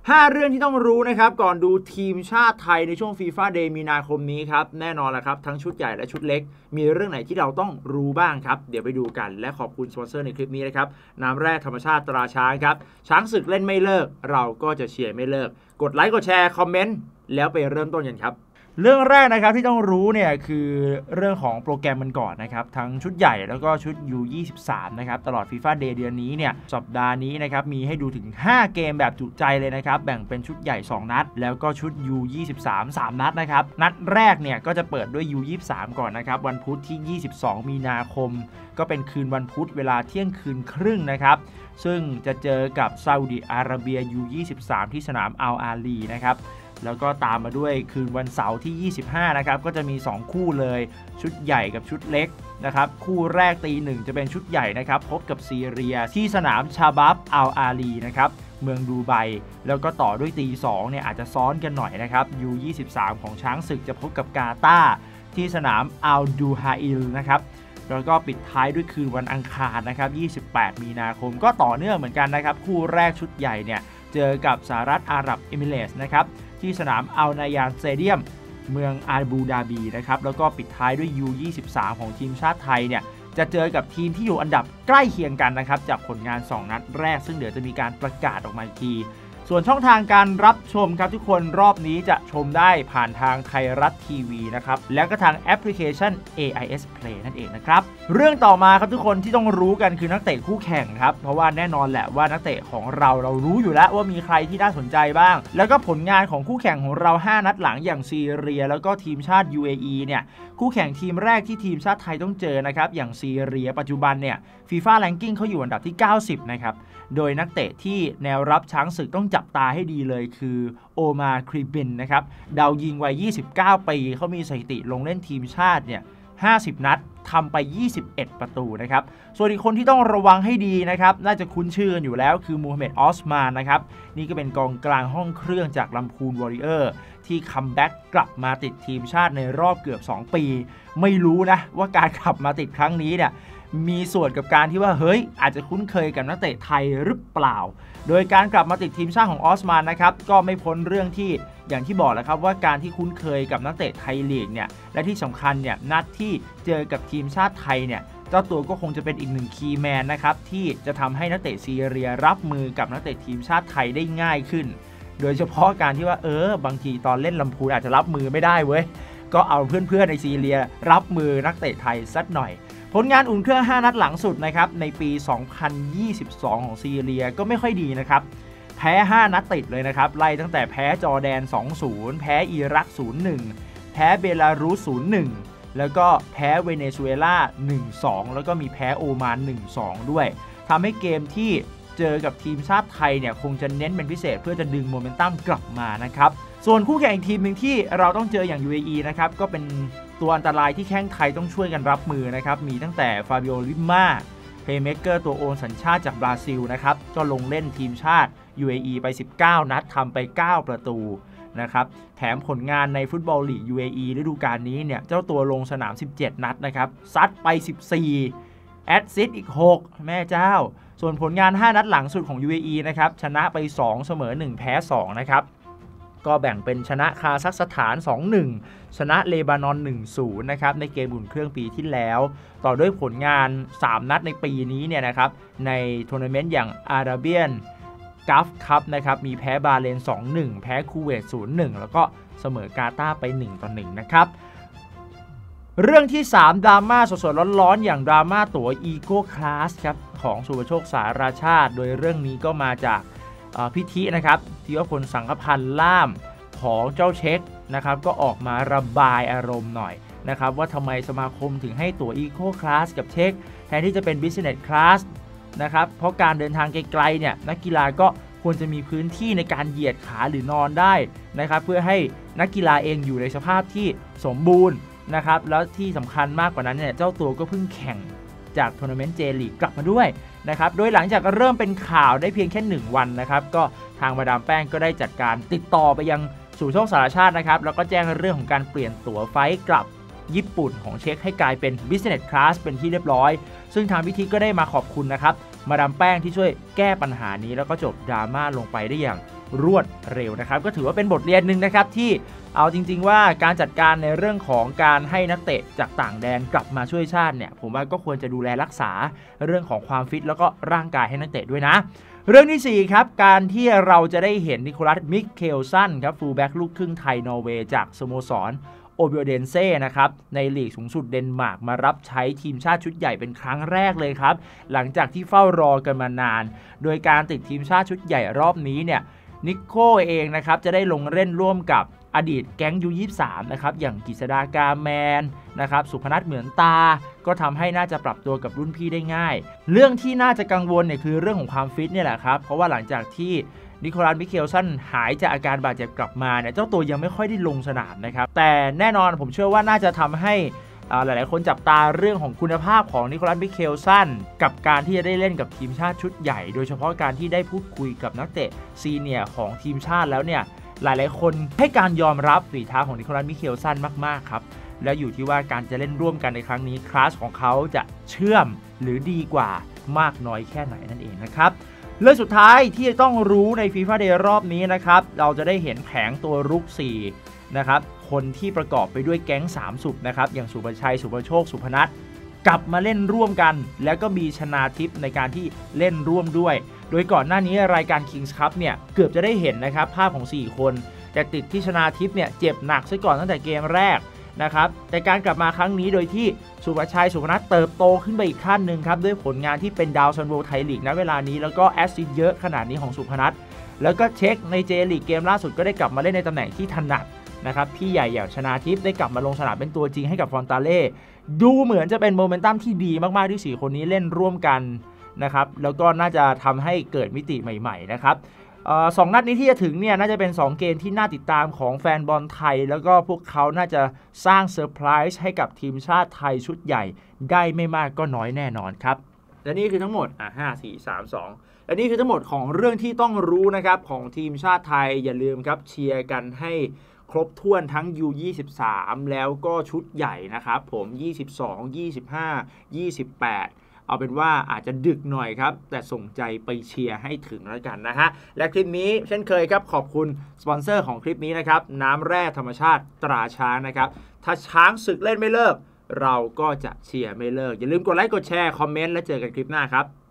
5เรื่องที่ต้องรู้นะครับก่อนดูทีมชาติไทยในช่วง FIFA Day มีนาคมนี้ครับแน่นอนละครับทั้งชุดใหญ่และชุดเล็กมีเรื่องไหนที่เราต้องรู้บ้างครับเดี๋ยวไปดูกันและขอบคุณสปอนเซอร์ในคลิปนี้นะครับน้ำแร่ธรรมชาติตราช้างครับช้างศึกเล่นไม่เลิกเราก็จะเชียร์ไม่เลิกกดไลค์กดแชร์คอมเมนต์แล้วไปเริ่มต้นกันครับเรื่องแรกนะครับที่ต้องรู้เนี่ยคือเรื่องของโปรแกรมมันก่อนนะครับทั้งชุดใหญ่แล้วก็ชุด U23 นะครับตลอด FIFA Day เดือนนี้เนี่ยสัปดาห์นี้นะครับมีให้ดูถึง5เกมแบบจุใจเลยนะครับแบ่งเป็นชุดใหญ่2นัดแล้วก็ชุด U23 3นัดนะครับนัดแรกเนี่ยก็จะเปิดด้วย U23 ก่อนนะครับวันพุธที่22มีนาคมก็เป็นคืนวันพุธเวลาเที่ยงคืนครึ่งนะครับซึ่งจะเจอกับซาอุดิอาระเบีย U23 ที่สนามอัลอาลีนะครับแล้วก็ตามมาด้วยคืนวันเสาร์ที่25นะครับก็จะมี2คู่เลยชุดใหญ่กับชุดเล็กนะครับคู่แรกตีหนึ่งจะเป็นชุดใหญ่นะครับพบกับซีเรียที่สนามชาบับอัลอาลีนะครับเมืองดูไบแล้วก็ต่อด้วยตี2เนี่ยอาจจะซ้อนกันหน่อยนะครับ U23 ของช้างศึกจะพบกับกาตาร์ที่สนามอัลดูฮาอิลนะครับแล้วก็ปิดท้ายด้วยคืนวันอังคารนะครับ28มีนาคมก็ต่อเนื่องเหมือนกันนะครับคู่แรกชุดใหญ่เนี่ยเจอกับสหรัฐอาหรับเอมิเรตส์นะครับที่สนามอัลนายานสเตเดียมเมืองอาบูดาบีนะครับแล้วก็ปิดท้ายด้วย U23 ของทีมชาติไทยเนี่ยจะเจอกับทีมที่อยู่อันดับใกล้เคียงกันนะครับจากผลงาน2นัดแรกซึ่งเดี๋ยวจะมีการประกาศออกมาอีกทีส่วนช่องทางการรับชมครับทุกคนรอบนี้จะชมได้ผ่านทางไทยรัฐทีวีนะครับแล้วก็ทางแอปพลิเคชัน AIS Play นั่นเองนะครับเรื่องต่อมาครับทุกคนที่ต้องรู้กันคือนักเตะคู่แข่งครับเพราะว่าแน่นอนแหละว่านักเตะของเรารู้อยู่แล้วว่ามีใครที่น่าสนใจบ้างแล้วก็ผลงานของคู่แข่งของเรา5นัดหลังอย่างซีเรียแล้วก็ทีมชาติ UAE เนี่ยคู่แข่งทีมแรกที่ทีมชาติไทยต้องเจอนะครับอย่างซีเรียปัจจุบันเนี่ย FIFA Ranking เขาอยู่อันดับที่90นะครับโดยนักเตะที่แนวรับช้างศึกต้องจับตาให้ดีเลยคือโอมาครีบินนะครับดาวยิงวัย29ปีเขามีสถิติลงเล่นทีมชาติเนี่ย50นัดทำไป21ประตูนะครับส่วนอีกคนที่ต้องระวังให้ดีนะครับน่าจะคุ้นชื่อกันอยู่แล้วคือมูฮัมเหม็ดออสมานนะครับนี่ก็เป็นกองกลางห้องเครื่องจากลำพูนวอริเออร์ที่คัมแบ็กกลับมาติดทีมชาติในรอบเกือบ2ปีไม่รู้นะว่าการกลับมาติดครั้งนี้เนี่ยมีส่วนกับการที่ว่าเฮ้ยอาจจะคุ้นเคยกับนักเตะไทยหรือเปล่าโดยการกลับมาติดทีมชาติของออสมานนะครับก็ไม่พ้นเรื่องที่อย่างที่บอกแล้วครับว่าการที่คุ้นเคยกับนักเตะไทยลีกเนี่ยและที่สำคัญเนี่ยนัดที่เจอกับทีมชาติไทยเนี่ยเจ้าตัวก็คงจะเป็นอีกหนึ่งคีย์แมนนะครับที่จะทำให้นักเตะซีเรียรับมือกับนักเตะทีมชาติไทยได้ง่ายขึ้นโดยเฉพาะการที่ว่าบางทีตอนเล่นลำพูนอาจจะรับมือไม่ได้เว้ยก็เอาเพื่อนๆในซีเรียรับมือนักเตะไทยสักหน่อยผลงานอุ่นเครื่อง5นัดหลังสุดนะครับในปี2022ของซีเรียก็ไม่ค่อยดีนะครับแพ้5นัดติดเลยนะครับไล่ตั้งแต่แพ้จอร์แดน 2-0 แพ้อิรัก 0-1 แพ้เบลารุส 0-1 แล้วก็แพ้เวเนซุเอลา 1-2 แล้วก็มีแพ้โอมาน 1-2 ด้วยทำให้เกมที่เจอกับทีมชาติไทยเนี่ยคงจะเน้นเป็นพิเศษเพื่อจะดึงโมเมนตัมกลับมานะครับส่วนคู่แข่งอีกทีมหนึ่งที่เราต้องเจออย่าง UAE นะครับก็เป็นตัวอันตรายที่แข้งไทยต้องช่วยกันรับมือนะครับมีตั้งแต่ฟาบิโอลิม่าเพลย์เมคเกอร์ตัวโอนสัญชาติจากบราซิลนะครับก็ลงเล่นทีมชาติ UAE ไป19นัดทำไป9ประตูนะครับแถมผลงานในฟุตบอลลีก UAE ฤดูกาลนี้เนี่ยเจ้าตัวลงสนาม17นัดนะครับซัดไป14แอสซิสต์อีก6แม่เจ้าส่วนผลงาน5นัดหลังสุดของ UAE นะครับชนะไป2เสมอ1แพ้2นะครับก็แบ่งเป็นชนะคาซัคสถาน 2-1 ชนะเลบานอน 1-0 นะครับในเกมอุ่นเครื่องปีที่แล้วต่อด้วยผลงาน3นัดในปีนี้เนี่ยนะครับในทัวร์นาเมนต์อย่างอาราเบียนกัฟคัพนะครับมีแพ้บาเลน 2-1 แพ้คูเวต 0-1 แล้วก็เสมอกาตาร์ไป 1-1 นะครับเรื่องที่3ดราม่าสดๆร้อนๆอย่างดราม่าตั๋วอีโก้คลาสครับของสุภโชคสารชาติโดยเรื่องนี้ก็มาจากพิธีนะครับธีรพลสังฆพันธ์ล่ามของเจ้าเช็คนะครับก็ออกมาระบายอารมณ์หน่อยนะครับว่าทำไมสมาคมถึงให้ตั๋วอีโคคลาสกับเช็คแทนที่จะเป็นบิสเนสคลาสนะครับเพราะการเดินทางไกลๆเนี่ยนักกีฬาก็ควรจะมีพื้นที่ในการเหยียดขาหรือนอนได้นะครับเพื่อให้นักกีฬาเองอยู่ในสภาพที่สมบูรณ์นะครับแล้วที่สำคัญมากกว่านั้นเนี่ยเจ้าตัวก็เพิ่งแข่งจากทัวร์นาเมนต์เจลีกกลับมาด้วยนะครับโดยหลังจากเริ่มเป็นข่าวได้เพียงแค่1วันนะครับก็ทางมาดามแป้งก็ได้จัดการติดต่อไปยังสู่ช่องสารชาตินะครับแล้วก็แจ้งเรื่องของการเปลี่ยนตั๋วไฟล์กลับญี่ปุ่นของเช็คให้กลายเป็น Business Class เป็นที่เรียบร้อยซึ่งทางพิธีก็ได้มาขอบคุณนะครับมาดามแป้งที่ช่วยแก้ปัญหานี้แล้วก็จบดราม่าลงไปได้อย่างรวดเร็วนะครับก็ถือว่าเป็นบทเรียนหนึ่งนะครับที่เอาจริงๆว่าการจัดการในเรื่องของการให้นักเตะจากต่างแดนกลับมาช่วยชาติเนี่ยผมว่าก็ควรจะดูแลรักษาเรื่องของความฟิตแล้วก็ร่างกายให้นักเตะด้วยนะเรื่องที่4ครับการที่เราจะได้เห็นนิโคลัสมิเคลซันครับฟูลแบ็กลูกครึ่งไทยนอร์เวย์จากสโมสรโอเบเดนเซ่นะครับในลีกสูงสุดเดนมาร์กมารับใช้ทีมชาติชุดใหญ่เป็นครั้งแรกเลยครับหลังจากที่เฝ้ารอกันมานานโดยการติดทีมชาติชุดใหญ่รอบนี้เนี่ยนิโคเองนะครับจะได้ลงเล่นร่วมกับอดีตแก๊งยู23นะครับอย่างกฤษดากาแมนนะครับสุพนัทเหมือนตาก็ทำให้น่าจะปรับตัวกับรุ่นพี่ได้ง่ายเรื่องที่น่าจะกังวลเนี่ยคือเรื่องของความฟิตเนี่ยแหละครับเพราะว่าหลังจากที่นิโคลัสมิเคลซันหายจากอาการบาดเจ็บกลับมาเนี่ยเจ้าตัวยังไม่ค่อยได้ลงสนามนะครับแต่แน่นอนผมเชื่อว่าน่าจะทำให้หลายๆคนจับตาเรื่องของคุณภาพของนิโคลัสมิเคลซันกับการที่จะได้เล่นกับทีมชาติชุดใหญ่โดยเฉพาะการที่ได้พูดคุยกับนักเตะซีเนียร์ของทีมชาติแล้วเนี่ยหลายๆคนให้การยอมรับฝีเท้าของนิโคลัสมิเคลซันมากๆครับและอยู่ที่ว่าการจะเล่นร่วมกันในครั้งนี้คลาสของเขาจะเชื่อมหรือดีกว่ามากน้อยแค่ไหนนั่นเองนะครับเรื่องสุดท้ายที่ต้องรู้ใน FIFA Day รอบนี้นะครับเราจะได้เห็นแผงตัวรุก4นะครับคนที่ประกอบไปด้วยแก๊ง3สุดนะครับอย่างสุภชัยสุภโชคสุพนัทกลับมาเล่นร่วมกันแล้วก็มีชนาทิพย์ในการที่เล่นร่วมด้วยโดยก่อนหน้านี้รายการ Kings Cup เนี่ยเกือบจะได้เห็นนะครับภาพของ4คนแต่ติดที่ชนาทิพย์เนี่ยเจ็บหนักซะก่อนตั้งแต่เกมแรกนะครับแต่การกลับมาครั้งนี้โดยที่สุภชัยสุพนัทเติบโตขึ้นไปอีกขั้นหนึ่งครับด้วยผลงานที่เป็นดาวซันโวไทยลีกณเวลานี้แล้วก็แอสซิสต์เยอะขนาดนี้ของสุพนัทแล้วก็เช็คในเจลีกเกมล่าสุดก็ได้กลับมาเล่นในตำแหน่งที่ถนัดนะครับพี่ใหญ่อย่างชนาทิพย์ได้กลับมาลงสนามเป็นตัวจริงให้กับฟอนตาเล่ดูเหมือนจะเป็นโมเมนตัมที่ดีมากๆที่4คนนี้เล่นร่วมกันนะครับแล้วก็น่าจะทำให้เกิดมิติใหม่ๆนะครับ2 นัดนี้ที่จะถึงเนี่ยน่าจะเป็น2เกมที่น่าติดตามของแฟนบอลไทยแล้วก็พวกเขาน่าจะสร้างเซอร์ไพรส์ให้กับทีมชาติไทยชุดใหญ่ได้ไม่มากก็น้อยแน่นอนครับและนี่คือทั้งหมด5 4 3 2และนี่คือทั้งหมดของเรื่องที่ต้องรู้นะครับของทีมชาติไทยอย่าลืมครับเชียร์กันให้ครบถ้วนทั้ง U23 แล้วก็ชุดใหญ่นะครับผม22 25 28เอาเป็นว่าอาจจะดึกหน่อยครับแต่ส่งใจไปเชียร์ให้ถึงแล้วกันนะฮะและคลิปนี้เช่นเคยครับขอบคุณสปอนเซอร์ของคลิปนี้นะครับน้ำแร่ธรรมชาติตราช้างนะครับถ้าช้างศึกเล่นไม่เลิกเราก็จะเชียร์ไม่เลิกอย่าลืมกดไลค์กดแชร์คอมเมนต์และเจอกันคลิปหน้าครับ